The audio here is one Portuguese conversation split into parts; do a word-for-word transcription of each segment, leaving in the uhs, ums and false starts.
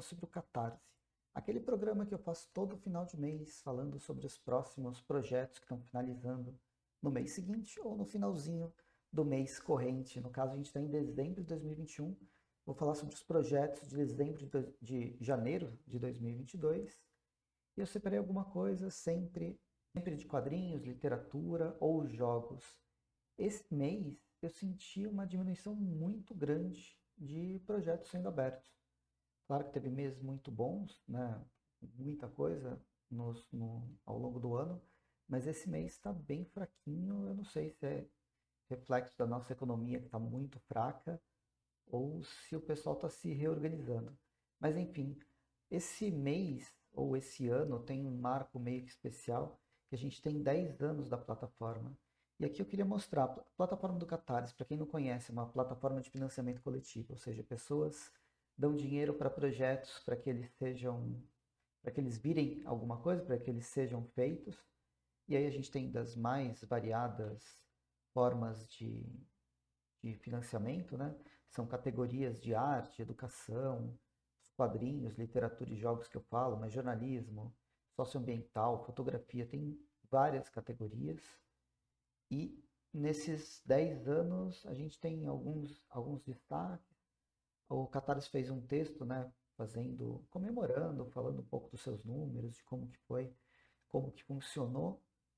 sobre o Catarse, aquele programa que eu faço todo final de mês, falando sobre os próximos projetos que estão finalizando no mês seguinte ou no finalzinho do mês corrente. No caso, a gente está em dezembro de dois mil e vinte e um. Vou falar sobre os projetos de dezembro de, de janeiro de dois mil e vinte e dois. E eu separei alguma coisa sempre, sempre de quadrinhos, literatura ou jogos. Esse mês eu senti uma diminuição muito grande de projetos sendo abertos. Claro que teve meses muito bons, né? Muita coisa nos, no, ao longo do ano, mas esse mês está bem fraquinho. Eu não sei se é reflexo da nossa economia que está muito fraca ou se o pessoal está se reorganizando. Mas enfim, esse mês ou esse ano tem um marco meio que especial, que a gente tem dez anos da plataforma. E aqui eu queria mostrar a plataforma do Catarse, para quem não conhece, é uma plataforma de financiamento coletivo, ou seja, pessoas dão dinheiro para projetos para que eles sejam, para que eles virem alguma coisa, para que eles sejam feitos. E aí a gente tem das mais variadas formas de, de financiamento, né? São categorias de arte, educação, quadrinhos, literatura e jogos que eu falo, mas jornalismo, socioambiental, fotografia, tem várias categorias. E nesses dez anos a gente tem alguns, alguns destaques. O Catarse fez um texto, né, fazendo, comemorando, falando um pouco dos seus números, de como que foi, como que funcionou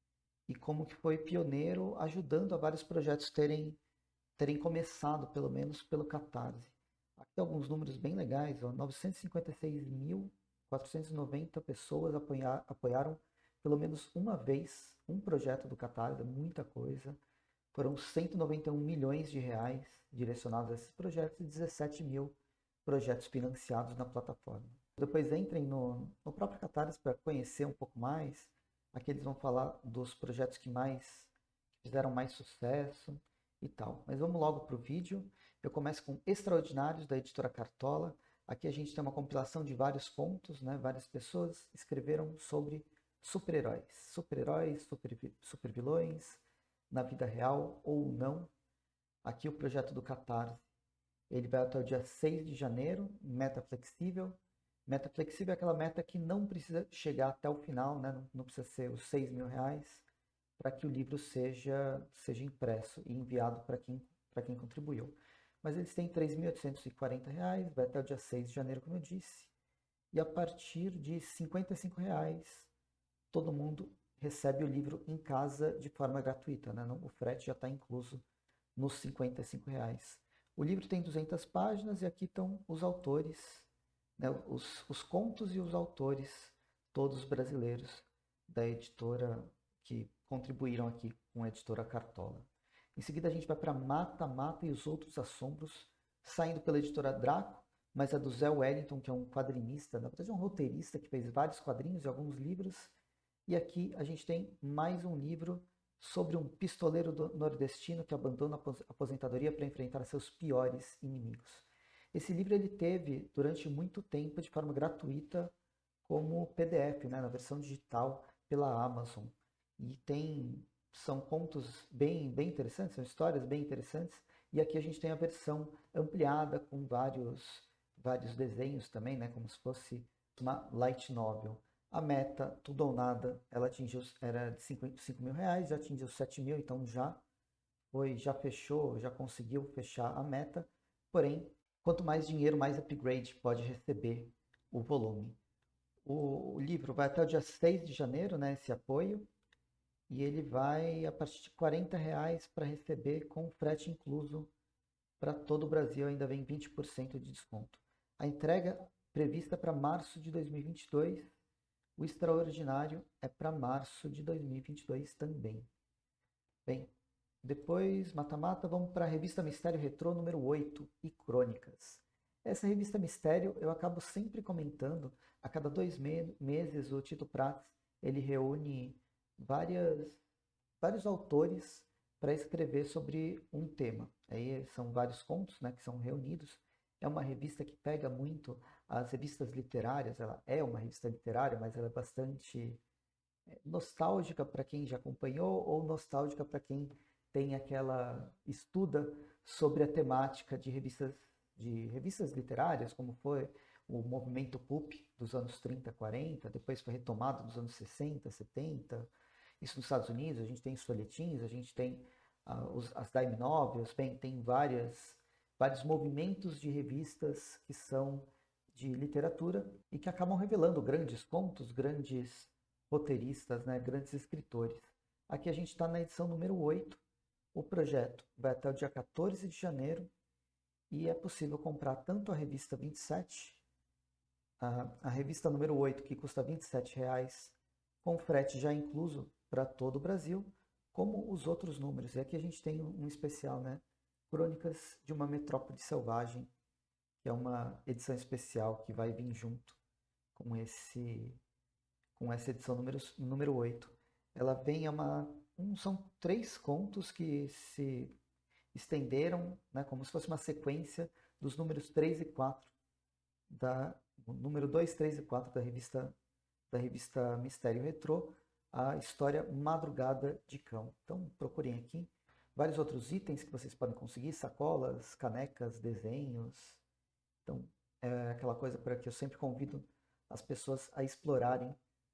e como que foi pioneiro, ajudando a vários projetos terem terem começado, pelo menos, pelo Catarse. Aqui tem alguns números bem legais, ó, novecentos e cinquenta e seis mil quatrocentas e noventa pessoas apoiar, apoiaram pelo menos uma vez um projeto do Catarse, é muita coisa. Foram cento e noventa e um milhões de reais direcionados a esses projetos e dezessete mil projetos financiados na plataforma. Depois entrem no, no próprio Catarse para conhecer um pouco mais. Aqui eles vão falar dos projetos que mais que fizeram mais sucesso e tal. Mas vamos logo para o vídeo. Eu começo com Extraordinários, da editora Cartola. Aqui a gente tem uma compilação de vários pontos, né? Várias pessoas escreveram sobre super-heróis. Super-heróis, super, super-vilões, na vida real ou não. Aqui o projeto do Catarse. Ele vai até o dia seis de janeiro, meta flexível. Meta flexível é aquela meta que não precisa chegar até o final, né? não, não precisa ser os seis mil reais, para que o livro seja, seja impresso e enviado para quem, para quem contribuiu. Mas eles têm três mil oitocentos e quarenta reais, vai até o dia seis de janeiro, como eu disse. E a partir de cinquenta e cinco reais, todo mundo recebe o livro em casa de forma gratuita. Né? O frete já está incluso nos cinquenta e cinco reais. O livro tem duzentas páginas e aqui estão os autores, né? os, os contos e os autores, todos brasileiros, da editora que contribuíram aqui com a editora Cartola. Em seguida a gente vai para Mata, Mata e os Outros Assombros, saindo pela editora Draco, mas é do Zé Wellington, que é um quadrinista, na verdade é um roteirista que fez vários quadrinhos e alguns livros. E aqui a gente tem mais um livro sobre um pistoleiro nordestino que abandona a aposentadoria para enfrentar seus piores inimigos. Esse livro ele teve durante muito tempo de forma gratuita como P D F, né, na versão digital pela Amazon. E tem são contos bem bem interessantes, são histórias bem interessantes. E aqui a gente tem a versão ampliada com vários vários desenhos também, né, como se fosse uma light novel. A meta, tudo ou nada, ela atingiu, era de cinco mil reais, já atingiu sete mil, então já foi, já fechou, já conseguiu fechar a meta. Porém, quanto mais dinheiro, mais upgrade pode receber o volume. O, o livro vai até o dia seis de janeiro, né, esse apoio, e ele vai a partir de quarenta reais para receber com frete incluso para todo o Brasil, ainda vem vinte por cento de desconto. A entrega prevista para março de dois mil e vinte e dois. O Extraordinário é para março de dois mil e vinte e dois também. Bem, depois, mata-mata, vamos para a revista Mistério Retrô número oito e Crônicas. Essa revista Mistério eu acabo sempre comentando. A cada dois me meses o Tito Prats ele reúne várias, vários autores para escrever sobre um tema. Aí são vários contos, né, que são reunidos. É uma revista que pega muito as revistas literárias. Ela é uma revista literária, mas ela é bastante nostálgica para quem já acompanhou ou nostálgica para quem tem aquela estuda sobre a temática de revistas de revistas literárias, como foi o movimento pulp dos anos trinta, quarenta, depois foi retomado nos anos sessenta, setenta. Isso nos Estados Unidos, a gente tem os folhetins, a gente tem uh, os, as dime novels, bem, tem várias, vários movimentos de revistas que são de literatura e que acabam revelando grandes contos, grandes roteiristas, né, grandes escritores. Aqui a gente está na edição número oito. O projeto vai até o dia quatorze de janeiro e é possível comprar tanto a revista vinte e sete, a, a revista número oito, que custa vinte e sete reais, com frete já incluso para todo o Brasil, como os outros números. E aqui a gente tem um especial, né? Crônicas de uma Metrópole Selvagem, que é uma edição especial que vai vir junto com esse com essa edição número, número oito. Ela vem a uma um, são três contos que se estenderam, né, como se fosse uma sequência dos números três e quatro da número dois, três e quatro da revista da revista Mistério Retrô, a história Madrugada de Cão. Então procurem aqui vários outros itens que vocês podem conseguir, sacolas, canecas, desenhos. Então é aquela coisa para que eu sempre convido as pessoas a explorarem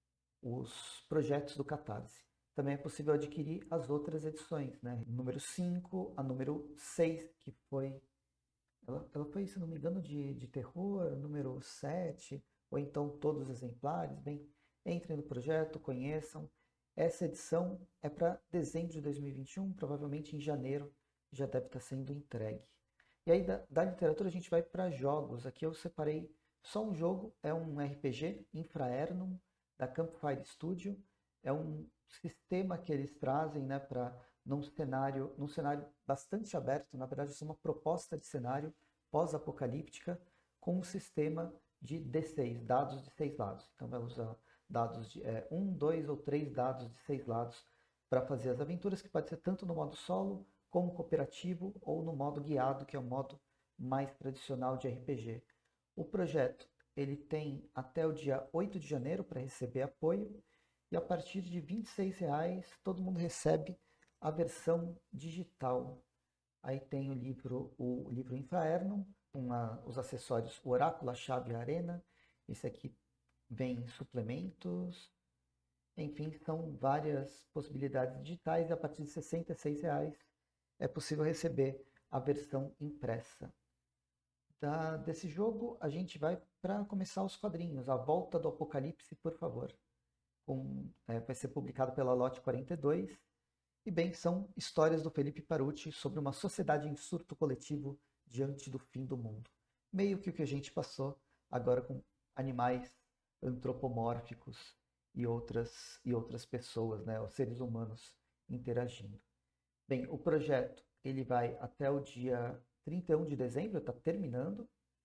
os projetos do Catarse. Também é possível adquirir as outras edições, né? Número cinco, a número seis, que foi... Ela, ela foi, se não me engano, de, de terror, número sete, ou então todos os exemplares. Bem, entrem no projeto, conheçam. Essa edição é para dezembro de dois mil e vinte e um, provavelmente em janeiro já deve estar sendo entregue. E aí, da, da literatura, a gente vai para jogos. Aqui eu separei só um jogo, é um R P G, Infraernum, da Campfire Studio. É um sistema que eles trazem, né, para num cenário, num cenário bastante aberto. Na verdade, isso é uma proposta de cenário pós-apocalíptica com um sistema de D seis, dados de seis lados. Então vai usar dados de é, um, dois ou três dados de seis lados para fazer as aventuras, que pode ser tanto no modo solo, como cooperativo, ou no modo guiado, que é o modo mais tradicional de R P G. O projeto ele tem até o dia oito de janeiro para receber apoio, e a partir de vinte e seis reais todo mundo recebe a versão digital. Aí tem o livro, o livro Infraernum, uma, os acessórios, o Oráculo, a Chave e a Arena. Esse aqui vem suplementos. Enfim, são várias possibilidades digitais, e a partir de sessenta e seis reais é possível receber a versão impressa. Da, desse jogo, a gente vai para começar os quadrinhos. A Volta do Apocalipse, por favor. Com, é, vai ser publicado pela Lote quarenta e dois. E bem, são histórias do Felipe Paruti sobre uma sociedade em surto coletivo diante do fim do mundo. Meio que o que a gente passou agora com animais antropomórficos e outras, e outras pessoas, né, os seres humanos interagindo. Bem, o projeto ele vai até o dia trinta e um de dezembro, está terminando,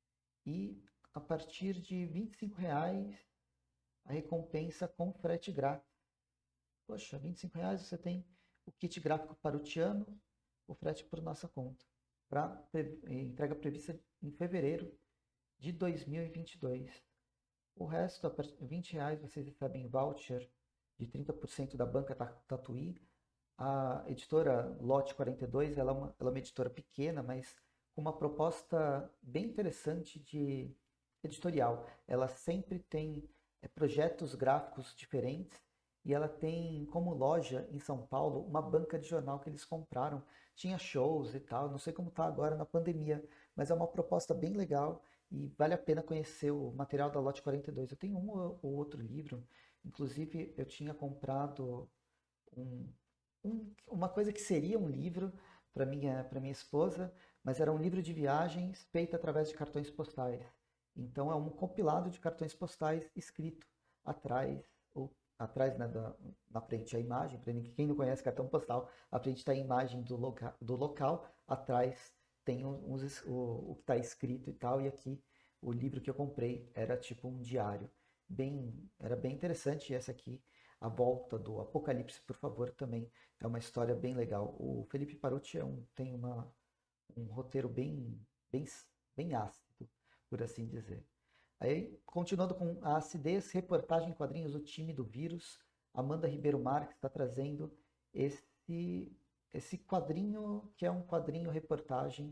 e a partir de vinte e cinco reais a recompensa com frete grátis. Poxa, vinte e cinco reais você tem o kit gráfico parutiano, o frete por nossa conta, para entrega prevista em fevereiro de dois mil e vinte e dois. O resto, a vinte reais, vocês recebem voucher de trinta por cento da banca Tatuí. A editora Lote quarenta e dois, ela é, uma, ela é uma editora pequena, mas com uma proposta bem interessante de editorial. Ela sempre tem é, projetos gráficos diferentes, e ela tem como loja em São Paulo uma banca de jornal que eles compraram. Tinha shows e tal, não sei como está agora na pandemia, mas é uma proposta bem legal e vale a pena conhecer o material da Lote quarenta e dois. Eu tenho um ou outro livro, inclusive eu tinha comprado um, um, uma coisa que seria um livro para minha, para minha esposa, mas era um livro de viagens feito através de cartões postais. Então é um compilado de cartões postais escrito atrás, ou atrás, né, da, na frente a imagem, para quem não conhece cartão postal, à frente está a imagem do, loca, do local, atrás tem uns, o, o que está escrito e tal, e aqui o livro que eu comprei era tipo um diário. Bem, era bem interessante. E essa aqui, A Volta do Apocalipse, por favor, também é uma história bem legal. O Felipe Paruti é um, tem uma, um roteiro bem, bem, bem ácido, por assim dizer. Aí, continuando com a acidez, reportagem em quadrinhos O Time do Vírus, Amanda Ribeiro Marques está trazendo esse, esse quadrinho, que é um quadrinho reportagem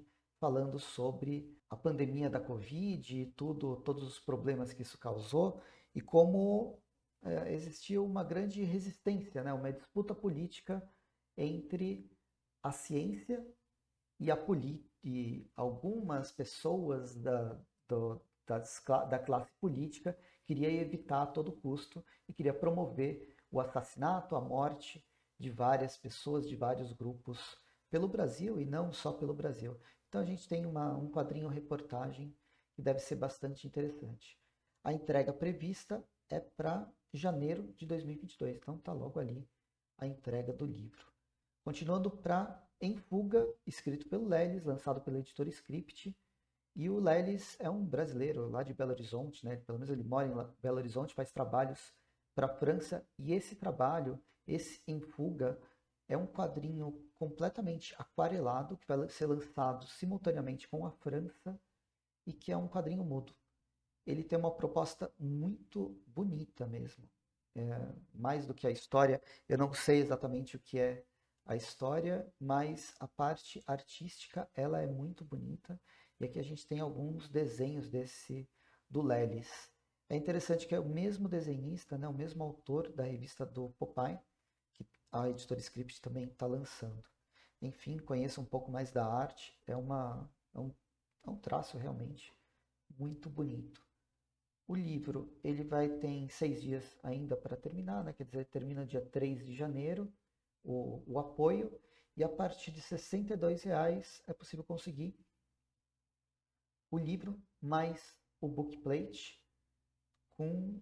falando sobre a pandemia da Covid e tudo, todos os problemas que isso causou e como é, existiu uma grande resistência, né, uma disputa política entre a ciência e, a e algumas pessoas da, do, das, da classe política queria evitar a todo custo e queria promover o assassinato, a morte de várias pessoas, de vários grupos pelo Brasil e não só pelo Brasil. Então a gente tem uma, um quadrinho reportagem que deve ser bastante interessante. A entrega prevista é para janeiro de dois mil e vinte e dois, então está logo ali a entrega do livro. Continuando para Em Fuga, escrito pelo Lelis, lançado pela editora Script. E o Lelis é um brasileiro lá de Belo Horizonte, né? Pelo menos ele mora em Belo Horizonte, faz trabalhos para a França. E esse trabalho, esse Em Fuga, é um quadrinho completamente aquarelado, que vai ser lançado simultaneamente com a França e que é um quadrinho mudo. Ele tem uma proposta muito bonita mesmo. É, mais do que a história, eu não sei exatamente o que é a história, mas a parte artística ela é muito bonita. E aqui a gente tem alguns desenhos desse do Lelis. É interessante que é o mesmo desenhista, né, o mesmo autor da revista do Popeye, que a editora Script também está lançando. Enfim, conheça um pouco mais da arte. É, uma, é, um, é um traço realmente muito bonito. O livro ele vai ter seis dias ainda para terminar, né? Quer dizer, termina dia três de janeiro o, o apoio, e a partir de sessenta e dois reais é possível conseguir o livro mais o bookplate com,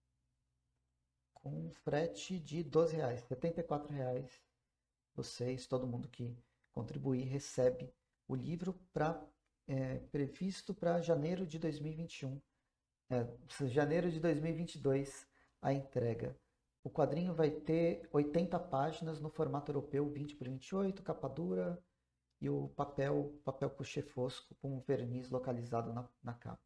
com frete de doze reais, setenta e quatro reais. Vocês, todo mundo que contribuir, recebe o livro pra, é, previsto para janeiro de dois mil e vinte e um. É, janeiro de dois mil e vinte e dois a entrega. O quadrinho vai ter oitenta páginas no formato europeu, vinte por vinte e oito, capa dura e o papel, papel couché fosco com verniz localizado na, na capa.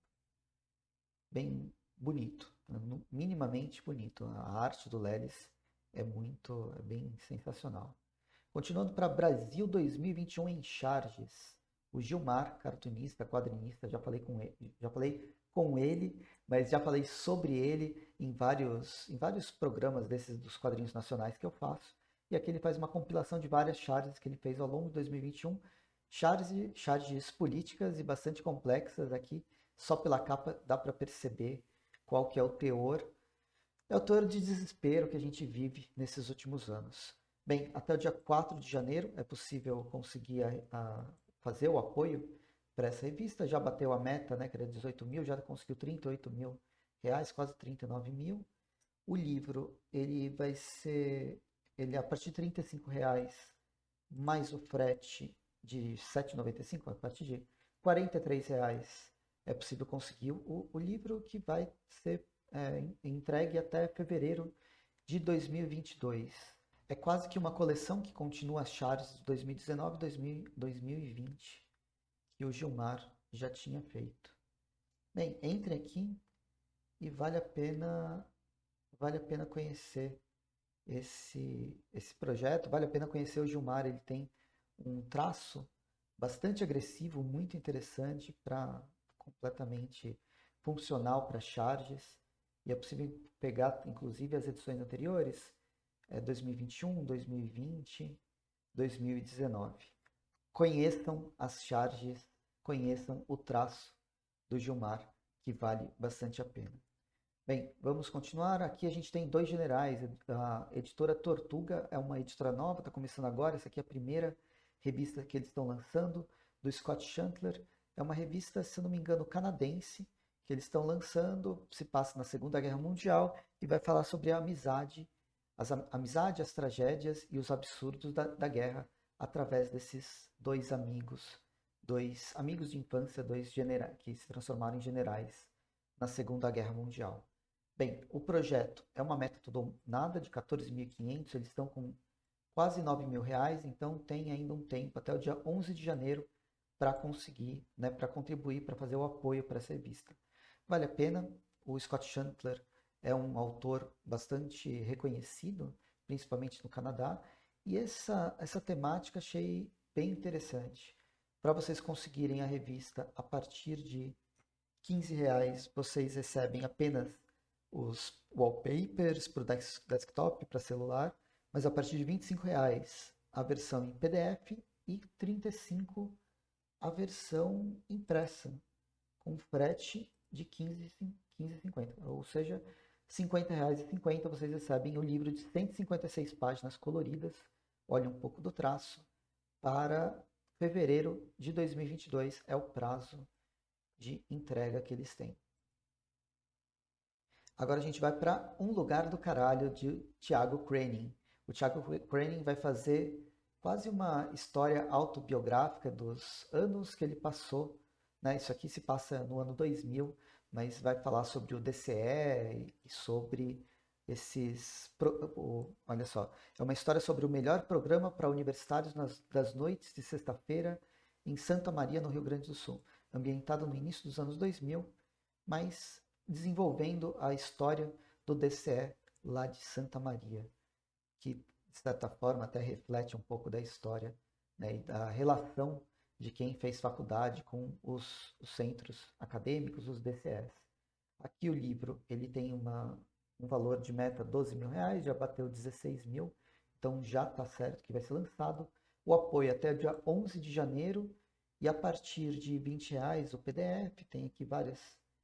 Bem bonito, minimamente bonito. A arte do Lelis é muito, é bem sensacional. Continuando para Brasil dois mil e vinte e um em charges. O Gilmar, cartunista, quadrinista, já falei com ele, já falei com ele, mas já falei sobre ele em vários, em vários programas desses dos quadrinhos nacionais que eu faço. E aqui ele faz uma compilação de várias charges que ele fez ao longo de dois mil e vinte e um. Charges, charges políticas e bastante complexas aqui. Só pela capa dá para perceber qual que é o teor. É o teor de desespero que a gente vive nesses últimos anos. Bem, até o dia quatro de janeiro é possível conseguir a, a fazer o apoio para essa revista. Já bateu a meta, né, que era dezoito mil, já conseguiu trinta e oito mil reais, quase trinta e nove mil. O livro, ele vai ser, ele a partir de trinta e cinco reais, mais o frete de sete reais e noventa e cinco centavos, a partir de quarenta e três reais é possível conseguir o, o livro, que vai ser é, entregue até fevereiro de dois mil e vinte e dois. É quase que uma coleção que continua as charges de dois mil e dezenove e dois mil e vinte que o Gilmar já tinha feito. Bem, entre aqui e vale a pena vale a pena conhecer esse esse projeto, vale a pena conhecer o Gilmar. Ele tem um traço bastante agressivo, muito interessante, para completamente funcional para charges, e é possível pegar inclusive as edições anteriores, é, dois mil e vinte e um, dois mil e vinte, dois mil e dezenove. Conheçam as charges, conheçam o traço do Gilmar, que vale bastante a pena. Bem, vamos continuar. Aqui a gente tem dois generais. A editora Tortuga é uma editora nova, está começando agora. Essa aqui é a primeira revista que eles estão lançando, do Scott Chandler. É uma revista, se não me engano, canadense, que eles estão lançando. Se passa na Segunda Guerra Mundial e vai falar sobre a amizade, as, a amizade, as tragédias e os absurdos da, da guerra através desses dois amigos, dois amigos de infância, dois generais que se transformaram em generais na Segunda Guerra Mundial. Bem, o projeto é uma meta tudo nada de quatorze mil e quinhentos, eles estão com quase nove mil reais, então tem ainda um tempo, até o dia onze de janeiro, para conseguir, né, para contribuir, para fazer o apoio para essa revista. Vale a pena. O Scott Chandler é um autor bastante reconhecido, principalmente no Canadá, e essa, essa temática achei bem interessante. Para vocês conseguirem a revista a partir de quinze reais, vocês recebem apenas os wallpapers para o desktop, para celular, mas a partir de vinte e cinco reais a versão em P D F e trinta e cinco reais a versão impressa, com frete de quinze reais e cinquenta centavos. Ou seja, cinquenta reais e cinquenta centavos vocês recebem o livro de cento e cinquenta e seis páginas coloridas, olha um pouco do traço, para fevereiro de dois mil e vinte e dois é o prazo de entrega que eles têm. Agora a gente vai para Um Lugar do Caralho, de Thiago Craning. O Thiago Craning vai fazer quase uma história autobiográfica dos anos que ele passou, né? Isso aqui se passa no ano dois mil, mas vai falar sobre o D C E e sobre esses... Olha só, é uma história sobre o melhor programa para universitários nas, das noites de sexta-feira em Santa Maria, no Rio Grande do Sul, ambientado no início dos anos dois mil, mas desenvolvendo a história do D C E lá de Santa Maria, que de certa forma até reflete um pouco da história, né, e da relação de quem fez faculdade com os, os centros acadêmicos, os D C Es. Aqui o livro ele tem uma, um valor de meta doze mil reais, já bateu dezesseis mil, então já está certo que vai ser lançado. O apoio até o dia onze de janeiro, e a partir de vinte reais o P D F, tem aqui várias,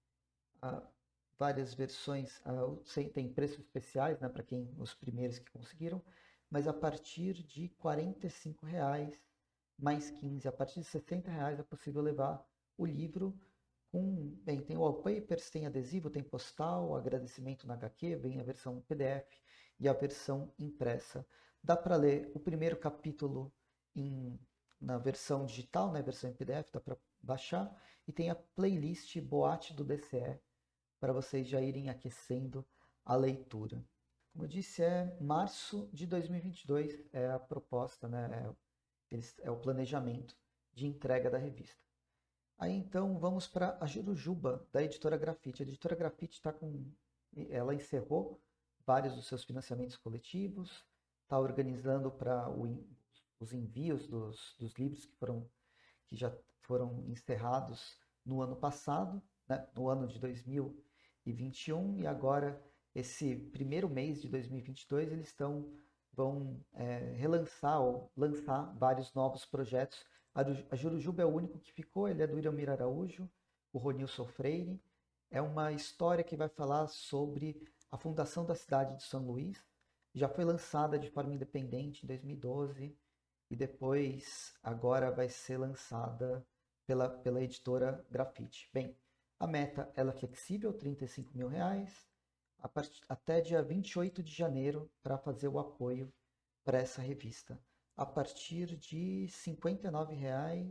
uh, várias versões, uh, tem preços especiais, né, para quem, os primeiros que conseguiram, mas a partir de quarenta e cinco reais mais quinze, a partir de sessenta reais é possível levar o livro com, bem, tem wallpapers, tem adesivo, tem postal, agradecimento na H Q, vem a versão P D F e a versão impressa. Dá para ler o primeiro capítulo em, na versão digital, né, versão em P D F, dá para baixar, e tem a playlist Boate do D C E para vocês já irem aquecendo a leitura. Como eu disse, é março de dois mil e vinte e dois, é a proposta, né, é, é o planejamento de entrega da revista. Aí então vamos para a Jurujuba, da editora Grafite. A editora Grafite está com. Ela encerrou vários dos seus financiamentos coletivos, está organizando para os envios dos, dos livros que, foram, que já foram encerrados no ano passado, né, no ano de dois mil e vinte e um, e agora, esse primeiro mês de dois mil e vinte e dois, eles estão, vão é, relançar ou lançar vários novos projetos. A Jurujuba é o único que ficou, ele é do Iramir Araújo, o Ronilson Freire. É uma história que vai falar sobre a fundação da cidade de São Luís. Já foi lançada de forma independente em dois mil e doze e depois agora vai ser lançada pela, pela editora Grafite. Bem, a meta ela é flexível, trinta e cinco mil reais, a part... até dia vinte e oito de janeiro para fazer o apoio para essa revista. A partir de cinquenta e nove reais,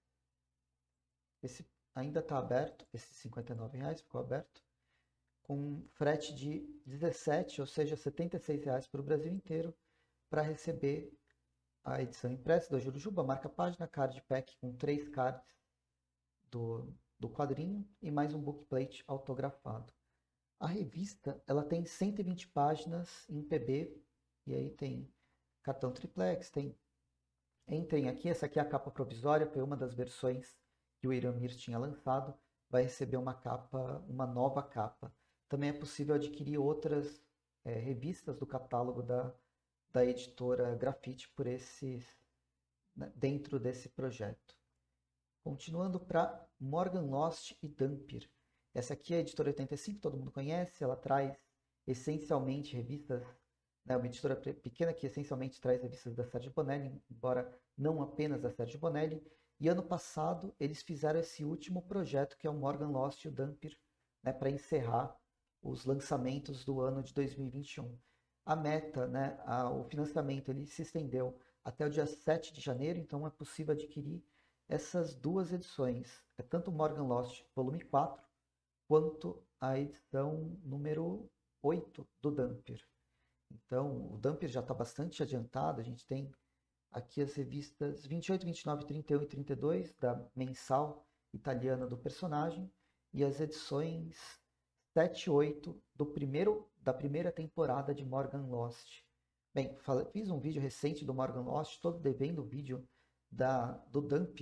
esse ainda está aberto, esse cinquenta e nove reais ficou aberto, com frete de dezessete, ou seja, setenta e seis reais para o Brasil inteiro, para receber a edição impressa da Jurujuba, marca página, card pack com três cards do, do quadrinho e mais um bookplate autografado. A revista ela tem cento e vinte páginas em P B, e aí tem cartão triplex, tem... Entrem aqui, essa aqui é a capa provisória, foi uma das versões que o Iramir tinha lançado, vai receber uma capa, uma nova capa. Também é possível adquirir outras é, revistas do catálogo da, da editora Grafite por esses, né, dentro desse projeto. Continuando para Morgan Lost e Dampir. Essa aqui é a editora oitenta e cinco, todo mundo conhece, ela traz essencialmente revistas, né, uma editora pequena que essencialmente traz revistas da Sergio Bonelli, embora não apenas da Sergio Bonelli. E ano passado eles fizeram esse último projeto, que é o Morgan Lost e o Dampir, né, para encerrar os lançamentos do ano de dois mil e vinte e um. A meta, né, a, o financiamento, ele se estendeu até o dia sete de janeiro, então é possível adquirir essas duas edições, é tanto o Morgan Lost volume quatro, quanto a edição número oito do Dampir. Então, o Dampir já está bastante adiantado, a gente tem aqui as revistas vinte e oito, vinte e nove, trinta e um e trinta e dois, da mensal italiana do personagem, e as edições sete e oito do primeiro, da primeira temporada de Morgan Lost. Bem, fiz um vídeo recente do Morgan Lost, estou devendo o vídeo da, do Dampir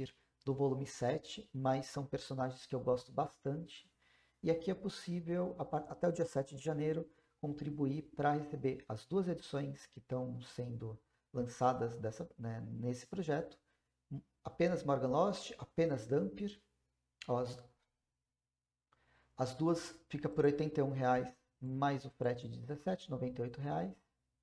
do volume sete, mas são personagens que eu gosto bastante. E aqui é possível, até o dia sete de janeiro, contribuir para receber as duas edições que estão sendo lançadas dessa, né, nesse projeto. Apenas Morgan Lost, apenas Dhampir. As, as duas fica por oitenta e um reais, mais o frete de dezessete reais e noventa e oito centavos.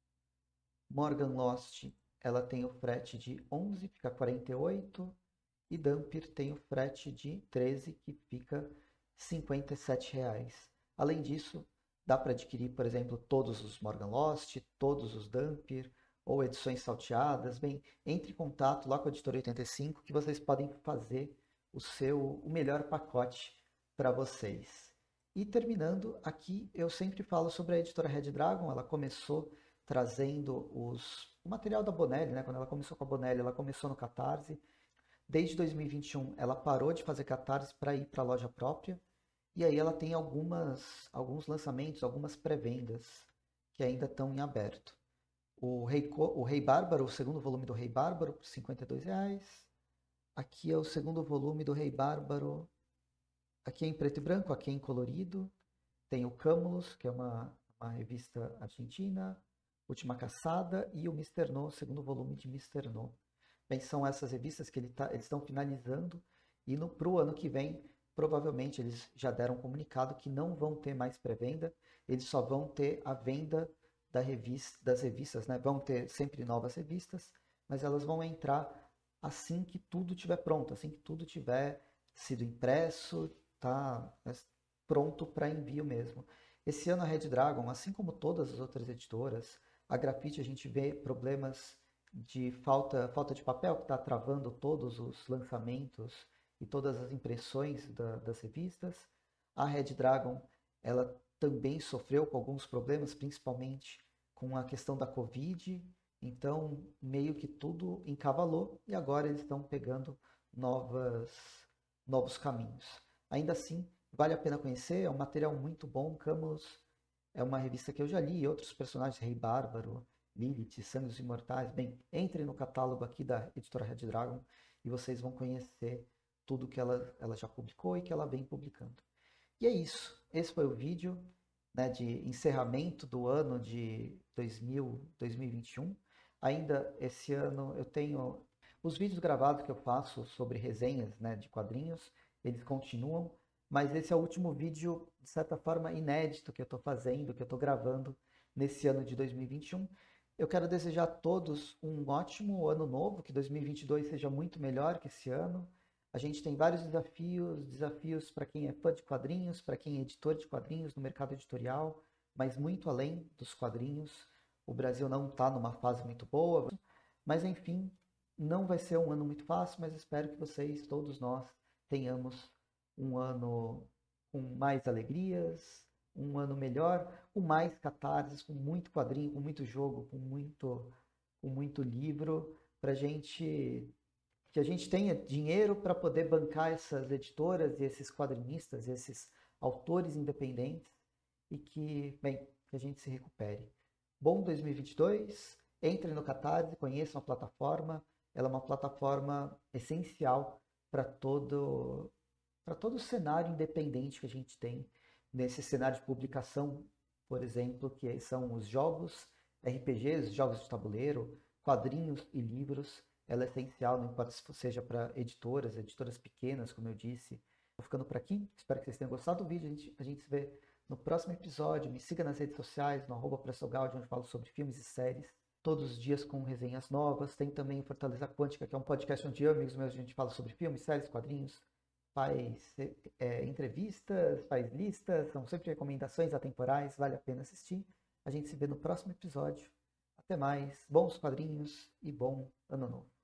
Morgan Lost, ela tem o frete de onze reais, fica quarenta e oito reais. E Dhampir tem o frete de treze reais, que fica cinquenta e sete reais. Além disso, dá para adquirir, por exemplo, todos os Morgan Lost, todos os Dhampir, ou edições salteadas. Bem, entre em contato lá com a Editora oitenta e cinco, que vocês podem fazer o seu o melhor pacote para vocês. E terminando, aqui eu sempre falo sobre a Editora Red Dragon. Ela começou trazendo os, o material da Bonelli, né? Quando ela começou com a Bonelli, ela começou no Catarse. Desde dois mil e vinte e um, ela parou de fazer Catarse para ir para a loja própria. E aí ela tem algumas, alguns lançamentos, algumas pré-vendas que ainda estão em aberto. O Rei, o Rei Bárbaro, o segundo volume do Rei Bárbaro, por cinquenta e dois reais. Aqui é o segundo volume do Rei Bárbaro. Aqui é em preto e branco, aqui é em colorido. Tem o Camulus, que é uma, uma revista argentina. Última Caçada e o mister No, segundo volume de mister No. Bem, são essas revistas que ele tá, eles estão finalizando, e para o ano que vem, provavelmente eles já deram um comunicado que não vão ter mais pré-venda, eles só vão ter a venda da revista, das revistas, né? Vão ter sempre novas revistas, mas elas vão entrar assim que tudo estiver pronto, assim que tudo tiver sido impresso, tá pronto para envio mesmo. Esse ano a Red Dragon, assim como todas as outras editoras, a Grafite, a gente vê problemas de falta, falta de papel que está travando todos os lançamentos e todas as impressões da, das revistas. A Red Dragon, ela também sofreu com alguns problemas, principalmente com a questão da Covid. Então, meio que tudo encavalou e agora eles estão pegando novas, novos caminhos. Ainda assim, vale a pena conhecer, é um material muito bom. Camulus é uma revista que eu já li, outros personagens, Rei Bárbaro, Lilith, Sangue dos Imortais. Bem, entrem no catálogo aqui da Editora Red Dragon e vocês vão conhecer tudo que ela, ela já publicou e que ela vem publicando. E é isso. Esse foi o vídeo, né, de encerramento do ano de dois mil, dois mil e vinte e um. Ainda esse ano eu tenho os vídeos gravados que eu faço sobre resenhas, né, de quadrinhos, eles continuam, mas esse é o último vídeo, de certa forma, inédito que eu estou fazendo, que eu estou gravando nesse ano de dois mil e vinte e um. Eu quero desejar a todos um ótimo ano novo, que dois mil e vinte e dois seja muito melhor que esse ano. A gente tem vários desafios, desafios para quem é fã de quadrinhos, para quem é editor de quadrinhos no mercado editorial, mas muito além dos quadrinhos. O Brasil não está numa fase muito boa, mas enfim, não vai ser um ano muito fácil, mas espero que vocês, todos nós, tenhamos um ano com mais alegrias, um ano melhor, com mais catarses, com muito quadrinho, com muito jogo, com muito, com muito livro, para gente, que a gente tenha dinheiro para poder bancar essas editoras e esses quadrinistas, esses autores independentes, e que, bem, que a gente se recupere. Bom dois mil e vinte e dois, entrem no Catarse, conheçam a plataforma, ela é uma plataforma essencial para todo, para todo o cenário independente que a gente tem, nesse cenário de publicação, por exemplo, que são os jogos, R P Gs, jogos de tabuleiro, quadrinhos e livros. Ela é essencial, não importa se seja para editoras, editoras pequenas, como eu disse. Vou ficando por aqui, espero que vocês tenham gostado do vídeo, a gente, a gente se vê no próximo episódio. Me siga nas redes sociais, no arroba Pressogaudi, onde eu falo sobre filmes e séries, todos os dias com resenhas novas. Tem também o Fortaleza Quântica, que é um podcast onde eu e amigos meus a gente fala sobre filmes, séries, quadrinhos, faz é, entrevistas, faz listas, são sempre recomendações atemporais, vale a pena assistir. A gente se vê no próximo episódio. Até mais, bons quadrinhos e bom ano novo.